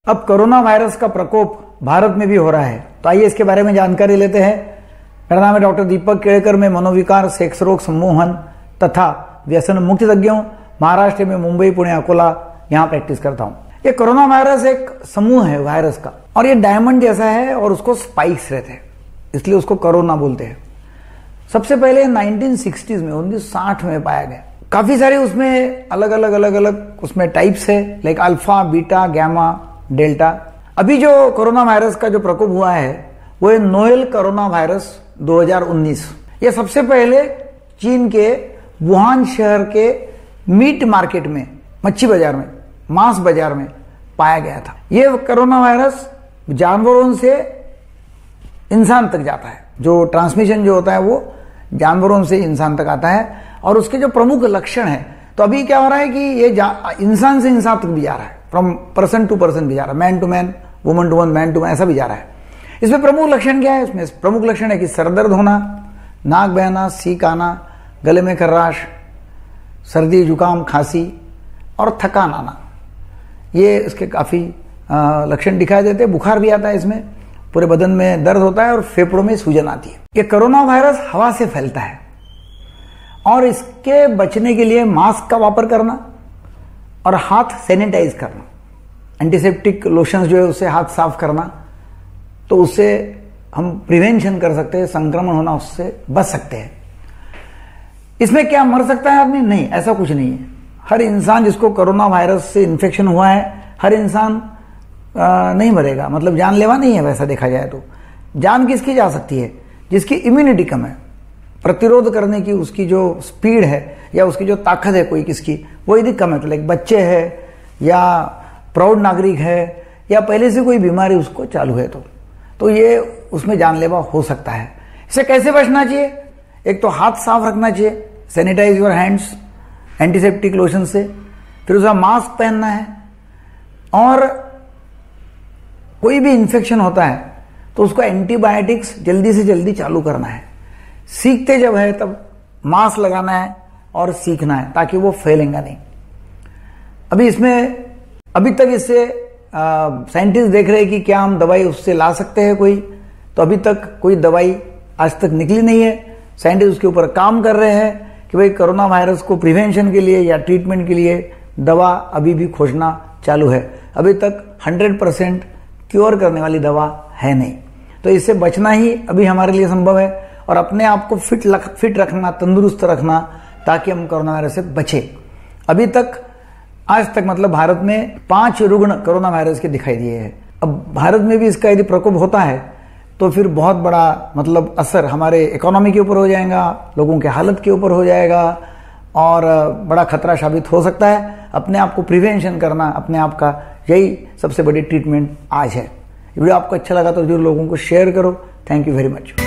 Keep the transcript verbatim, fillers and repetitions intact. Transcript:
अब corona virus का प्रकोप भारत में भी हो रहा है, तो आइए इसके बारे में जानकारी लेते हैं। मेरा नाम है डॉक्टर दीपक केड़कर। मैं मनोविकार, सेक्स रोग, सम्मोहन तथा व्यसन मुक्तिज्ञों महाराष्ट्र में मुंबई, पुणे, अकोला यहाँ प्रैक्टिस करता हूँ। ये कोरोना वायरस एक समूह है वायरस का, और ये डायमंड जैसा है और उसको स्पाइक्स रहते हैं, इसलिए उसको कोरोना बोलते हैं। सबसे पहले नाइनटीन सिक्सटीज़ में उन्नीस सौ साठ में पाया गया। काफी सारे उसमें अलग अलग अलग अलग उसमें टाइप्स है, like alpha, beta, gamma, delta. अभी जो कोरोना वायरस का जो प्रकोप हुआ है वो है नोवेल कोरोना वायरस दो हज़ार उन्नीस। ये सबसे पहले चीन के वुहान शहर के मीट मार्केट में, मच्छी बाजार में, मांस बाजार में पाया गया था। ये कोरोना वायरस जानवरों से इंसान तक जाता है। जो ट्रांसमिशन जो होता है वो जानवरों से इंसान तक आता है, और उसके जो प्रमुख लक्षण है, तो अभी क्या हो रहा है कि ये इंसान से इंसान तक भी जा रहा है, फ्रॉम पर्सन टू पर्सन भी जा रहा है, man to man, woman to woman, man to man, ऐसा भी जा रहा है। इसमें प्रमुख लक्षण क्या है? इसमें प्रमुख लक्षण है कि सर दर्द होना, नाक बहना, सीक आना, गले में खर्राश, सर्दी, जुकाम, खांसी और थकान आना, ये इसके काफी लक्षण दिखाई देते हैं। बुखार भी आता है, इसमें पूरे बदन में दर्द होता है और फेफड़ों में सूजन आती है। ये कोरोना वायरस हवा से फैलता है, और इसके बचने के लिए मास्क का वापर करना और हाथ सैनिटाइज करना, एंटीसेप्टिक लोशंस जो है उससे हाथ साफ करना, तो उससे हम प्रिवेंशन कर सकते हैं, संक्रमण होना उससे बच सकते हैं। इसमें क्या मर सकता है आदमी? नहीं, ऐसा कुछ नहीं है। हर इंसान जिसको कोरोना वायरस से इन्फेक्शन हुआ है, हर इंसान आ, नहीं मरेगा, मतलब जानलेवा नहीं है। वैसा देखा जाए तो जान किसकी जा सकती है? जिसकी इम्यूनिटी कम है, प्रतिरोध करने की उसकी जो स्पीड है या उसकी जो ताकत है कोई किसकी, वो यदि कम है, तो लाइक बच्चे है या प्रौढ़ नागरिक है या पहले से कोई बीमारी उसको चालू है, तो तो ये उसमें जानलेवा हो सकता है। इसे कैसे बचना चाहिए? एक तो हाथ साफ रखना चाहिए, sanitise your hands antiseptic lotion से, फिर उसका मास्क पहनना है, और कोई भी इन्फेक्शन होता है तो उसको एंटीबायोटिक्स जल्दी से जल्दी चालू करना है। सीखते जब है तब मास्क लगाना है और सीखना है, ताकि वो फैलेगा नहीं। अभी इसमें अभी तक इससे साइंटिस्ट देख रहे हैं कि क्या हम दवाई उससे ला सकते हैं कोई, तो अभी तक कोई दवाई आज तक निकली नहीं है। साइंटिस्ट उसके ऊपर काम कर रहे हैं कि भाई कोरोना वायरस को प्रिवेंशन के लिए या ट्रीटमेंट के लिए दवा अभी भी खोजना चालू है। अभी तक हंड्रेड परसेंट क्योर करने वाली दवा है नहीं, तो इससे बचना ही अभी हमारे लिए संभव है, और अपने आप को फिट लख, फिट रखना, तंदुरुस्त रखना, ताकि हम कोरोना वायरस से बचे। अभी तक आज तक मतलब भारत में पांच रुग्ण कोरोना वायरस के दिखाई दिए हैं। अब भारत में भी इसका यदि प्रकोप होता है तो फिर बहुत बड़ा मतलब असर हमारे इकोनॉमी के ऊपर हो जाएगा, लोगों के हालत के ऊपर हो जाएगा, और बड़ा खतरा साबित हो सकता है। अपने आप को प्रिवेंशन करना, अपने आप का यही सबसे बड़ी ट्रीटमेंट आज है। वीडियो आपको अच्छा लगा तो जरूर लोगों को शेयर करो। Thank you very much.